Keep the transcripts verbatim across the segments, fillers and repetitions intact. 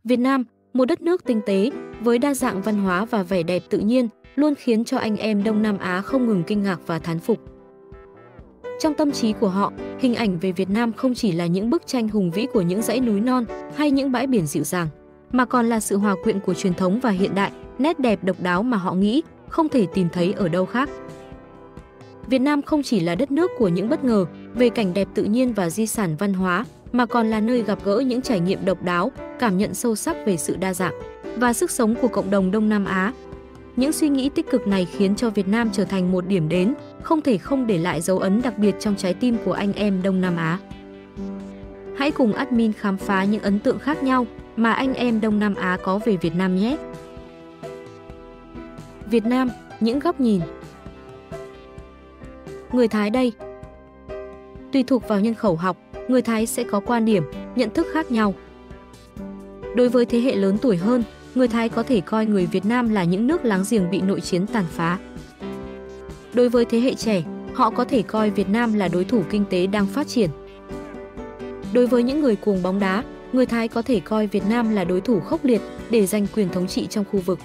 Việt Nam, một đất nước tinh tế, với đa dạng văn hóa và vẻ đẹp tự nhiên, luôn khiến cho anh em Đông Nam Á không ngừng kinh ngạc và thán phục. Trong tâm trí của họ, hình ảnh về Việt Nam không chỉ là những bức tranh hùng vĩ của những dãy núi non hay những bãi biển dịu dàng, mà còn là sự hòa quyện của truyền thống và hiện đại, nét đẹp độc đáo mà họ nghĩ không thể tìm thấy ở đâu khác. Việt Nam không chỉ là đất nước của những bất ngờ về cảnh đẹp tự nhiên và di sản văn hóa, mà còn là nơi gặp gỡ những trải nghiệm độc đáo, cảm nhận sâu sắc về sự đa dạng và sức sống của cộng đồng Đông Nam Á. Những suy nghĩ tích cực này khiến cho Việt Nam trở thành một điểm đến, không thể không để lại dấu ấn đặc biệt trong trái tim của anh em Đông Nam Á. Hãy cùng admin khám phá những ấn tượng khác nhau mà anh em Đông Nam Á có về Việt Nam nhé! Việt Nam, những góc nhìn. Người Thái đây. Tùy thuộc vào nhân khẩu học, người Thái sẽ có quan điểm, nhận thức khác nhau. Đối với thế hệ lớn tuổi hơn, người Thái có thể coi người Việt Nam là những nước láng giềng bị nội chiến tàn phá. Đối với thế hệ trẻ, họ có thể coi Việt Nam là đối thủ kinh tế đang phát triển. Đối với những người cuồng bóng đá, người Thái có thể coi Việt Nam là đối thủ khốc liệt để giành quyền thống trị trong khu vực.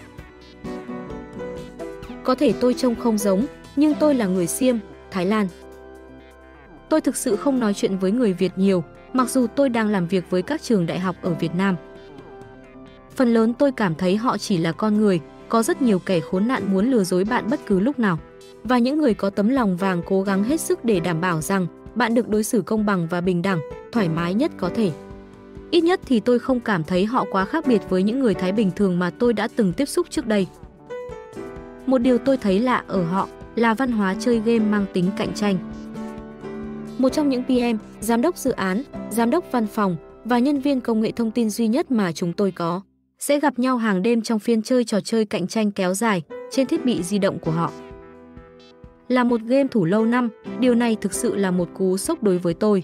Có thể tôi trông không giống, nhưng tôi là người Xiêm, Thái Lan. Tôi thực sự không nói chuyện với người Việt nhiều, mặc dù tôi đang làm việc với các trường đại học ở Việt Nam. Phần lớn tôi cảm thấy họ chỉ là con người, có rất nhiều kẻ khốn nạn muốn lừa dối bạn bất cứ lúc nào. Và những người có tấm lòng vàng cố gắng hết sức để đảm bảo rằng bạn được đối xử công bằng và bình đẳng, thoải mái nhất có thể. Ít nhất thì tôi không cảm thấy họ quá khác biệt với những người Thái bình thường mà tôi đã từng tiếp xúc trước đây. Một điều tôi thấy lạ ở họ là văn hóa chơi game mang tính cạnh tranh. Một trong những pê em, giám đốc dự án, giám đốc văn phòng và nhân viên công nghệ thông tin duy nhất mà chúng tôi có sẽ gặp nhau hàng đêm trong phiên chơi trò chơi cạnh tranh kéo dài trên thiết bị di động của họ. Là một game thủ lâu năm, điều này thực sự là một cú sốc đối với tôi.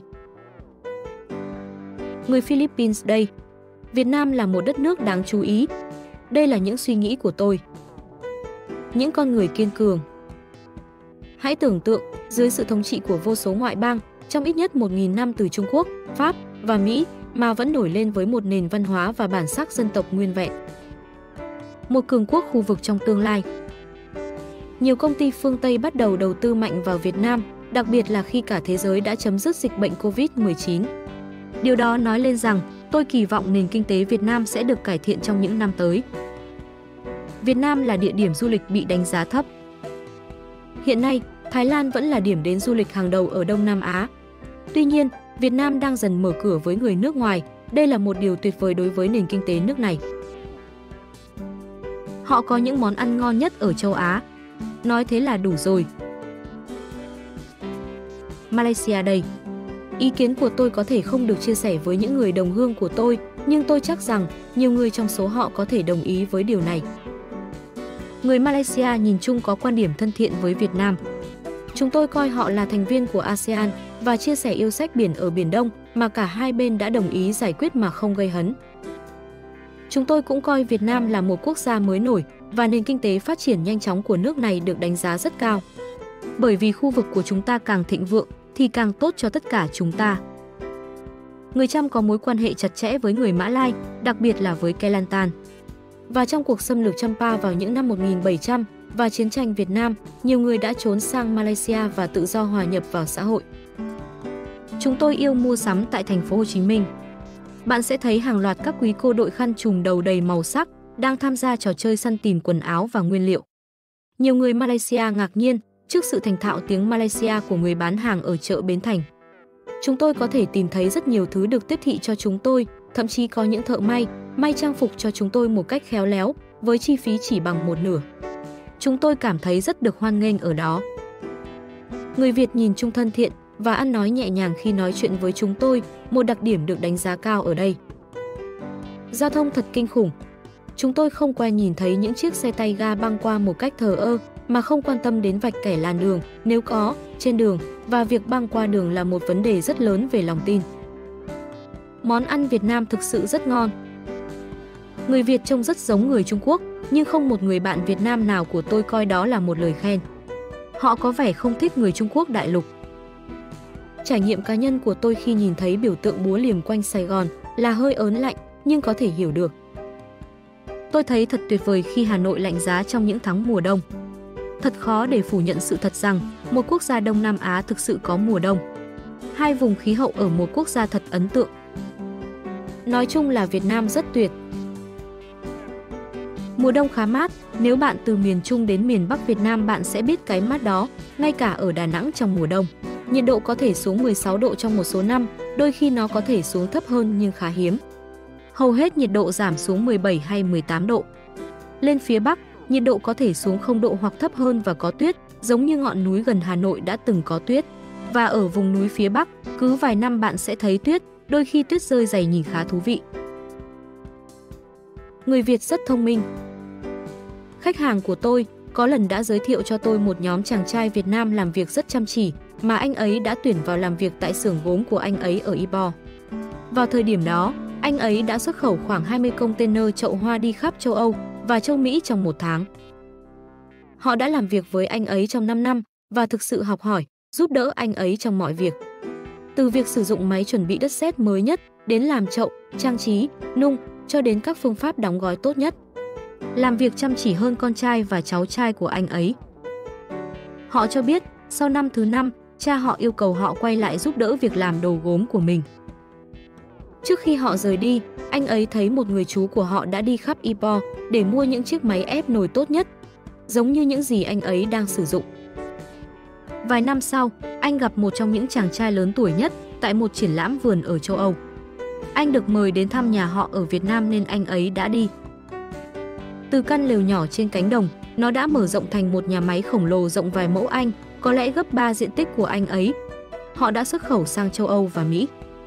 Người Philippines đây. Việt Nam là một đất nước đáng chú ý. Đây là những suy nghĩ của tôi. Những con người kiên cường. Hãy tưởng tượng, dưới sự thống trị của vô số ngoại bang, trong ít nhất một nghìn năm từ Trung Quốc, Pháp và Mỹ, mà vẫn nổi lên với một nền văn hóa và bản sắc dân tộc nguyên vẹn. Một cường quốc khu vực trong tương lai. Nhiều công ty phương Tây bắt đầu đầu tư mạnh vào Việt Nam, đặc biệt là khi cả thế giới đã chấm dứt dịch bệnh Covid mười chín. Điều đó nói lên rằng, tôi kỳ vọng nền kinh tế Việt Nam sẽ được cải thiện trong những năm tới. Việt Nam là địa điểm du lịch bị đánh giá thấp. Hiện nay, Thái Lan vẫn là điểm đến du lịch hàng đầu ở Đông Nam Á. Tuy nhiên, Việt Nam đang dần mở cửa với người nước ngoài. Đây là một điều tuyệt vời đối với nền kinh tế nước này. Họ có những món ăn ngon nhất ở châu Á. Nói thế là đủ rồi. Malaysia đây. Ý kiến của tôi có thể không được chia sẻ với những người đồng hương của tôi, nhưng tôi chắc rằng nhiều người trong số họ có thể đồng ý với điều này. Người Malaysia nhìn chung có quan điểm thân thiện với Việt Nam. Chúng tôi coi họ là thành viên của a sê an và chia sẻ yêu sách biển ở Biển Đông mà cả hai bên đã đồng ý giải quyết mà không gây hấn. Chúng tôi cũng coi Việt Nam là một quốc gia mới nổi và nền kinh tế phát triển nhanh chóng của nước này được đánh giá rất cao. Bởi vì khu vực của chúng ta càng thịnh vượng thì càng tốt cho tất cả chúng ta. Người Chăm có mối quan hệ chặt chẽ với người Mã Lai, đặc biệt là với Kelantan. Và trong cuộc xâm lược Champa vào những năm một nghìn bảy trăm và chiến tranh Việt Nam, nhiều người đã trốn sang Malaysia và tự do hòa nhập vào xã hội. Chúng tôi yêu mua sắm tại thành phố Hồ Chí Minh. Bạn sẽ thấy hàng loạt các quý cô đội khăn trùm đầu đầy màu sắc đang tham gia trò chơi săn tìm quần áo và nguyên liệu. Nhiều người Malaysia ngạc nhiên trước sự thành thạo tiếng Malaysia của người bán hàng ở chợ Bến Thành. Chúng tôi có thể tìm thấy rất nhiều thứ được tiếp thị cho chúng tôi, thậm chí có những thợ may, may trang phục cho chúng tôi một cách khéo léo, với chi phí chỉ bằng một nửa. Chúng tôi cảm thấy rất được hoan nghênh ở đó. Người Việt nhìn chung thân thiện và ăn nói nhẹ nhàng khi nói chuyện với chúng tôi, một đặc điểm được đánh giá cao ở đây. Giao thông thật kinh khủng. Chúng tôi không quen nhìn thấy những chiếc xe tay ga băng qua một cách thờ ơ, mà không quan tâm đến vạch kẻ làn đường, nếu có, trên đường, và việc băng qua đường là một vấn đề rất lớn về lòng tin. Món ăn Việt Nam thực sự rất ngon. Người Việt trông rất giống người Trung Quốc, nhưng không một người bạn Việt Nam nào của tôi coi đó là một lời khen. Họ có vẻ không thích người Trung Quốc đại lục. Trải nghiệm cá nhân của tôi khi nhìn thấy biểu tượng búa liềm quanh Sài Gòn là hơi ớn lạnh, nhưng có thể hiểu được. Tôi thấy thật tuyệt vời khi Hà Nội lạnh giá trong những tháng mùa đông. Thật khó để phủ nhận sự thật rằng một quốc gia Đông Nam Á thực sự có mùa đông. Hai vùng khí hậu ở một quốc gia thật ấn tượng. Nói chung là Việt Nam rất tuyệt. Mùa đông khá mát, nếu bạn từ miền Trung đến miền Bắc Việt Nam bạn sẽ biết cái mát đó, ngay cả ở Đà Nẵng trong mùa đông. Nhiệt độ có thể xuống mười sáu độ trong một số năm, đôi khi nó có thể xuống thấp hơn nhưng khá hiếm. Hầu hết nhiệt độ giảm xuống mười bảy hay mười tám độ. Lên phía Bắc, nhiệt độ có thể xuống không độ hoặc thấp hơn và có tuyết, giống như ngọn núi gần Hà Nội đã từng có tuyết. Và ở vùng núi phía Bắc, cứ vài năm bạn sẽ thấy tuyết, đôi khi tuyết rơi dày nhìn khá thú vị. Người Việt rất thông minh. Khách hàng của tôi có lần đã giới thiệu cho tôi một nhóm chàng trai Việt Nam làm việc rất chăm chỉ, mà anh ấy đã tuyển vào làm việc tại xưởng gốm của anh ấy ở Ipoh. Vào thời điểm đó, anh ấy đã xuất khẩu khoảng hai mươi container chậu hoa đi khắp châu Âu và châu Mỹ trong một tháng. Họ đã làm việc với anh ấy trong năm năm và thực sự học hỏi, giúp đỡ anh ấy trong mọi việc. Từ việc sử dụng máy chuẩn bị đất sét mới nhất, đến làm chậu, trang trí, nung, cho đến các phương pháp đóng gói tốt nhất. Làm việc chăm chỉ hơn con trai và cháu trai của anh ấy. Họ cho biết, sau năm thứ năm, cha họ yêu cầu họ quay lại giúp đỡ việc làm đồ gốm của mình. Trước khi họ rời đi, anh ấy thấy một người chú của họ đã đi khắp Ipoh để mua những chiếc máy ép nồi tốt nhất, giống như những gì anh ấy đang sử dụng. Vài năm sau, anh gặp một trong những chàng trai lớn tuổi nhất tại một triển lãm vườn ở châu Âu. Anh được mời đến thăm nhà họ ở Việt Nam nên anh ấy đã đi. Từ căn lều nhỏ trên cánh đồng, nó đã mở rộng thành một nhà máy khổng lồ rộng vài mẫu Anh, có lẽ gấp ba diện tích của anh ấy. Họ đã xuất khẩu sang châu Âu và Mỹ.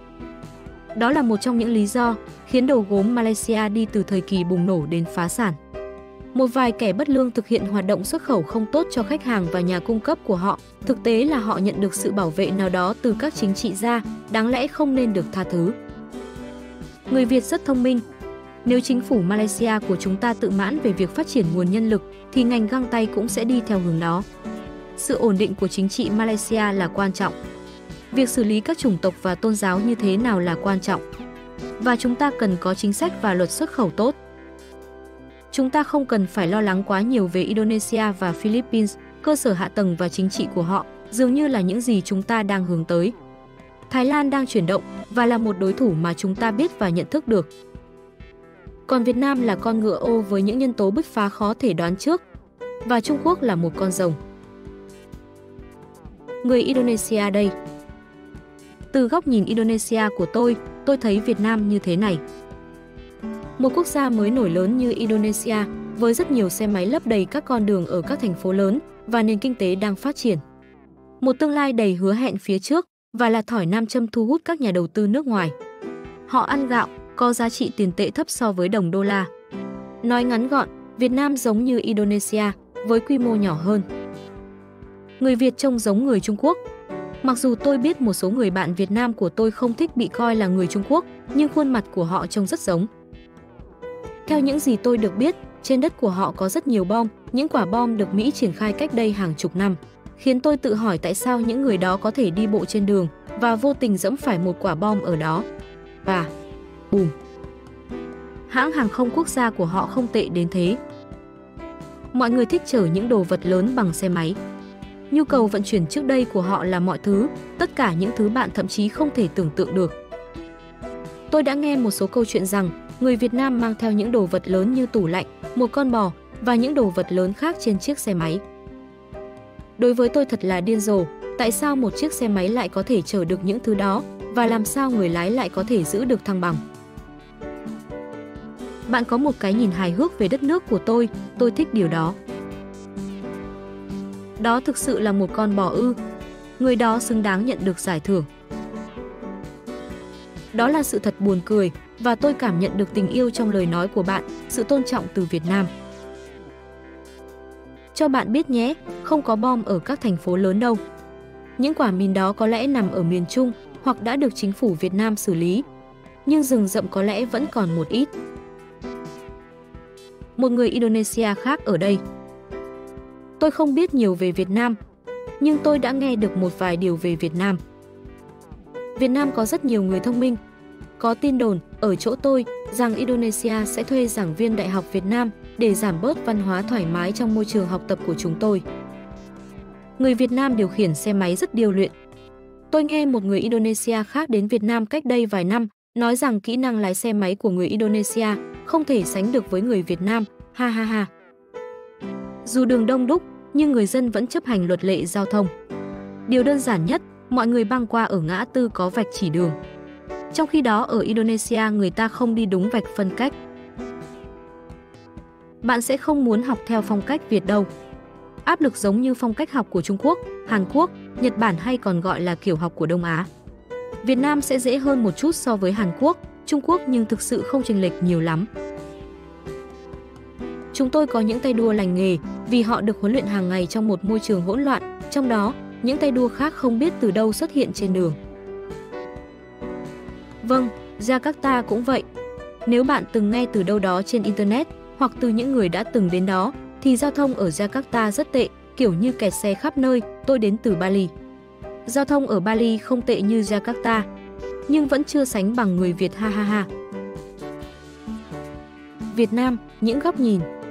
Đó là một trong những lý do khiến đồ gốm Malaysia đi từ thời kỳ bùng nổ đến phá sản. Một vài kẻ bất lương thực hiện hoạt động xuất khẩu không tốt cho khách hàng và nhà cung cấp của họ. Thực tế là họ nhận được sự bảo vệ nào đó từ các chính trị gia, đáng lẽ không nên được tha thứ. Người Việt rất thông minh. Nếu chính phủ Malaysia của chúng ta tự mãn về việc phát triển nguồn nhân lực, thì ngành găng tay cũng sẽ đi theo hướng đó. Sự ổn định của chính trị Malaysia là quan trọng. Việc xử lý các chủng tộc và tôn giáo như thế nào là quan trọng. Và chúng ta cần có chính sách và luật xuất khẩu tốt. Chúng ta không cần phải lo lắng quá nhiều về Indonesia và Philippines, cơ sở hạ tầng và chính trị của họ dường như là những gì chúng ta đang hướng tới. Thái Lan đang chuyển động và là một đối thủ mà chúng ta biết và nhận thức được. Còn Việt Nam là con ngựa ô với những nhân tố bứt phá khó thể đoán trước. Và Trung Quốc là một con rồng. Người Indonesia đây. Từ góc nhìn Indonesia của tôi, tôi thấy Việt Nam như thế này. Một quốc gia mới nổi lớn như Indonesia, với rất nhiều xe máy lấp đầy các con đường ở các thành phố lớn và nền kinh tế đang phát triển. Một tương lai đầy hứa hẹn phía trước và là thỏi nam châm thu hút các nhà đầu tư nước ngoài. Họ ăn gạo, có giá trị tiền tệ thấp so với đồng đô la. Nói ngắn gọn, Việt Nam giống như Indonesia, với quy mô nhỏ hơn. Người Việt trông giống người Trung Quốc. Mặc dù tôi biết một số người bạn Việt Nam của tôi không thích bị coi là người Trung Quốc, nhưng khuôn mặt của họ trông rất giống. Theo những gì tôi được biết, trên đất của họ có rất nhiều bom, những quả bom được Mỹ triển khai cách đây hàng chục năm, khiến tôi tự hỏi tại sao những người đó có thể đi bộ trên đường và vô tình giẫm phải một quả bom ở đó. Và bùm! Hãng hàng không quốc gia của họ không tệ đến thế. Mọi người thích chở những đồ vật lớn bằng xe máy. Nhu cầu vận chuyển trước đây của họ là mọi thứ, tất cả những thứ bạn thậm chí không thể tưởng tượng được. Tôi đã nghe một số câu chuyện rằng người Việt Nam mang theo những đồ vật lớn như tủ lạnh, một con bò và những đồ vật lớn khác trên chiếc xe máy. Đối với tôi thật là điên rồ, tại sao một chiếc xe máy lại có thể chở được những thứ đó và làm sao người lái lại có thể giữ được thăng bằng. Bạn có một cái nhìn hài hước về đất nước của tôi, tôi thích điều đó. Đó thực sự là một con bò ư. Người đó xứng đáng nhận được giải thưởng. Đó là sự thật buồn cười và tôi cảm nhận được tình yêu trong lời nói của bạn, sự tôn trọng từ Việt Nam. Cho bạn biết nhé, không có bom ở các thành phố lớn đâu. Những quả mìn đó có lẽ nằm ở miền Trung hoặc đã được chính phủ Việt Nam xử lý. Nhưng rừng rậm có lẽ vẫn còn một ít. Một người Indonesia khác ở đây. Tôi không biết nhiều về Việt Nam, nhưng tôi đã nghe được một vài điều về Việt Nam. Việt Nam có rất nhiều người thông minh. Có tin đồn, ở chỗ tôi rằng Indonesia sẽ thuê giảng viên Đại học Việt Nam để giảm bớt văn hóa thoải mái trong môi trường học tập của chúng tôi. Người Việt Nam điều khiển xe máy rất điêu luyện. Tôi nghe một người Indonesia khác đến Việt Nam cách đây vài năm nói rằng kỹ năng lái xe máy của người Indonesia không thể sánh được với người Việt Nam, ha ha ha. Dù đường đông đúc, nhưng người dân vẫn chấp hành luật lệ giao thông. Điều đơn giản nhất, mọi người băng qua ở ngã tư có vạch chỉ đường. Trong khi đó ở Indonesia người ta không đi đúng vạch phân cách. Bạn sẽ không muốn học theo phong cách Việt đâu. Áp lực giống như phong cách học của Trung Quốc, Hàn Quốc, Nhật Bản hay còn gọi là kiểu học của Đông Á. Việt Nam sẽ dễ hơn một chút so với Hàn Quốc, Trung Quốc nhưng thực sự không chênh lệch nhiều lắm. Chúng tôi có những tay đua lành nghề vì họ được huấn luyện hàng ngày trong một môi trường hỗn loạn, trong đó những tay đua khác không biết từ đâu xuất hiện trên đường. Vâng, Jakarta cũng vậy. Nếu bạn từng nghe từ đâu đó trên Internet hoặc từ những người đã từng đến đó, thì giao thông ở Jakarta rất tệ, kiểu như kẹt xe khắp nơi. Tôi đến từ Bali. Giao thông ở Bali không tệ như Jakarta, nhưng vẫn chưa sánh bằng người Việt, ha ha ha. Việt Nam, những góc nhìn.